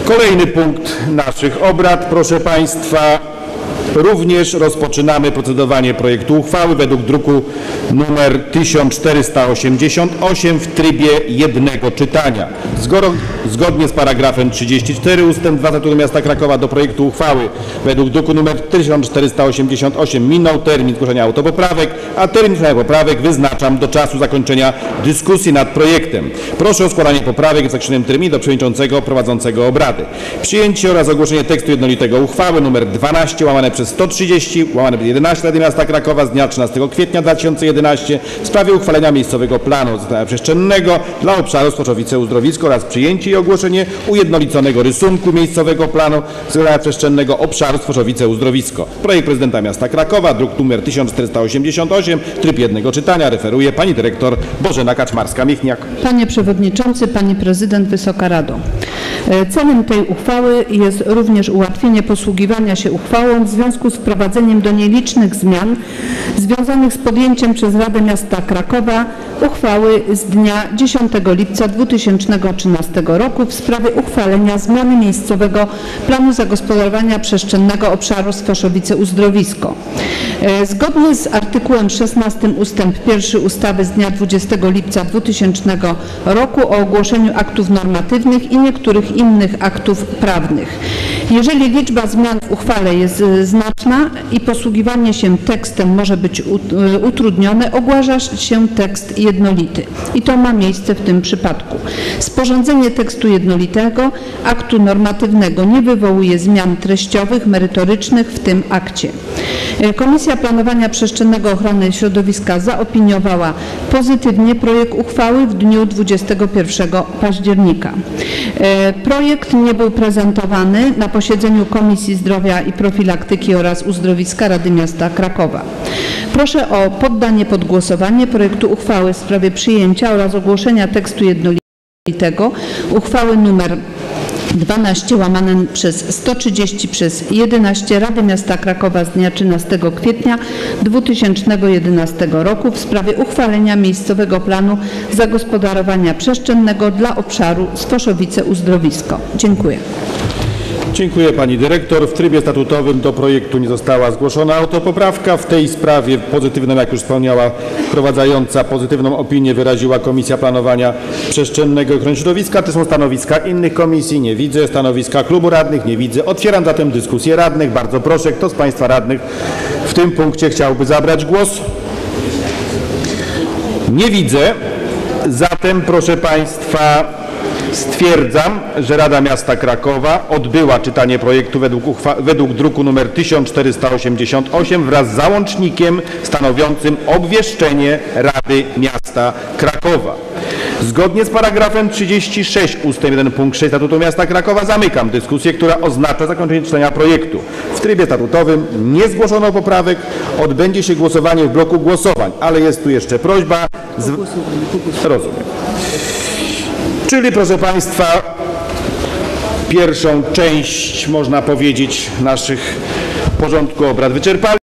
Kolejny punkt naszych obrad, proszę Państwa. Również rozpoczynamy procedowanie projektu uchwały według druku nr 1488 w trybie jednego czytania. Zgodnie z paragrafem 34 ust. 2 Statutu Miasta Krakowa do projektu uchwały według druku nr 1488 minął termin zgłoszenia autopoprawek, a termin zgłoszenia poprawek wyznaczam do czasu zakończenia dyskusji nad projektem. Proszę o składanie poprawek w zakreślonym terminie do przewodniczącego prowadzącego obrady. Przyjęcie oraz ogłoszenie tekstu jednolitego uchwały nr 12 / 130 / 11 Rady Miasta Krakowa z dnia 13 kwietnia 2011 w sprawie uchwalenia miejscowego planu zagospodarowania przestrzennego dla obszaru Stoszowice-Uzdrowisko oraz przyjęcie i ogłoszenie ujednoliconego rysunku miejscowego planu zagospodarowania przestrzennego obszaru Stoszowice-Uzdrowisko. Projekt prezydenta miasta Krakowa, druk nr 1488, tryb jednego czytania. Referuje pani dyrektor Bożena Kaczmarska-Michniak. Panie Przewodniczący, Pani Prezydent, Wysoka Rado. Celem tej uchwały jest również ułatwienie posługiwania się uchwałą w związku z wprowadzeniem do niej licznych zmian związanych z podjęciem przez Radę Miasta Krakowa uchwały z dnia 10 lipca 2013 roku w sprawie uchwalenia zmiany miejscowego planu zagospodarowania przestrzennego obszaru Stoszowice-Uzdrowisko. Zgodnie z artykułem 16 ust. 1 ustawy z dnia 20 lipca 2000 roku o ogłoszeniu aktów normatywnych i niektórych innych aktów prawnych. Jeżeli liczba zmian w uchwale jest znaczna i posługiwanie się tekstem może być utrudnione, ogłasza się tekst jednolity. I to ma miejsce w tym przypadku. Sporządzenie tekstu jednolitego aktu normatywnego nie wywołuje zmian treściowych, merytorycznych w tym akcie. Komisja Planowania Przestrzennego Ochrony Środowiska zaopiniowała pozytywnie projekt uchwały w dniu 21 października. Projekt nie był prezentowany na posiedzeniu Komisji Zdrowia i Profilaktyki oraz Uzdrowiska Rady Miasta Krakowa. Proszę o poddanie pod głosowanie projektu uchwały w sprawie przyjęcia oraz ogłoszenia tekstu jednolitego uchwały nr 12/130/11 Rady Miasta Krakowa z dnia 13 kwietnia 2011 roku w sprawie uchwalenia miejscowego planu zagospodarowania przestrzennego dla obszaru Stoszowice-Uzdrowisko. Dziękuję. Dziękuję pani dyrektor. W trybie statutowym do projektu nie została zgłoszona autopoprawka. W tej sprawie pozytywną, jak już wspomniała wprowadzająca, pozytywną opinię wyraziła Komisja Planowania Przestrzennego i Ochrony Środowiska. To są stanowiska innych komisji. Nie widzę. Stanowiska klubu radnych. Nie widzę. Otwieram zatem dyskusję radnych. Bardzo proszę, kto z państwa radnych w tym punkcie chciałby zabrać głos? Nie widzę. Zatem, proszę państwa, stwierdzam, że Rada Miasta Krakowa odbyła czytanie projektu według druku nr 1488 wraz z załącznikiem stanowiącym obwieszczenie Rady Miasta Krakowa. Zgodnie z paragrafem 36 ust. 1 punkt 6 Statutu Miasta Krakowa zamykam dyskusję, która oznacza zakończenie czytania projektu. W trybie statutowym nie zgłoszono poprawek. Odbędzie się głosowanie w bloku głosowań, ale jest tu jeszcze prośba. Rozumiem. Czyli, proszę państwa, pierwszą część, można powiedzieć, naszych porządku obrad wyczerpali.